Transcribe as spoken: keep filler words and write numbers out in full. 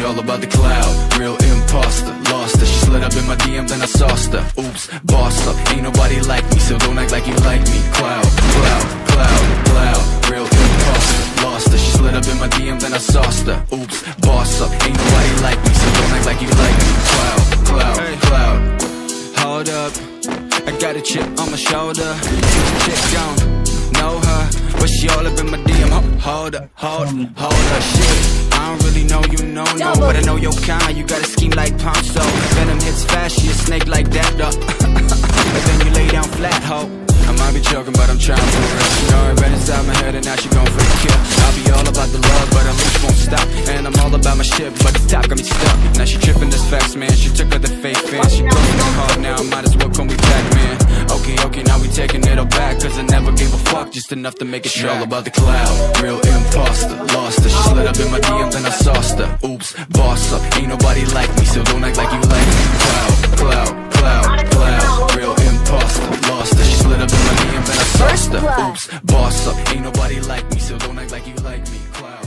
all about the cloud. Real imposter, lost her. She slid up in my D M, then I sauced her. Oops, boss up, ain't nobody like me, so don't act like you like me. Cloud, cloud, cloud, cloud. Real imposter, lost her. She slid up in my D M, then I sauced her. Oops, boss up, ain't nobody like me, so don't act like you like me. Cloud, cloud, hey. Cloud. Hold up, I got a chip on my shoulder. Chick don't know her, but she all up in my D M. Hold up, hold up, hold up, shit. I don't really know you, no, no, but I know your kind. You got a scheme like Ponzo. Venom hits fast, she a snake like that, though. But then you lay down flat, ho. I might be joking, but I'm trying for real. She know it right inside my head, and now she gon' for the kill. I'll be all about the love, but her leash won't stop. And I'm all about my shit, but the top got me stuck. Now she tripping this facts, man. She took her the fake fans. She broke me hard, now I might as well call me back, man. Okay, okay, now we taking it all back, cause I never gave a fuck, just enough to make it track. All about the cloud, real imposter, lost her. She slid up in my D M, then I sauced her. Oops, boss up, ain't nobody like me, so don't act like you like me. Cloud, cloud, cloud, cloud, real imposter, lost her. She slid up in my D M, then I sauced her. Oops, boss up, ain't nobody like me, so don't act like you like me. Cloud.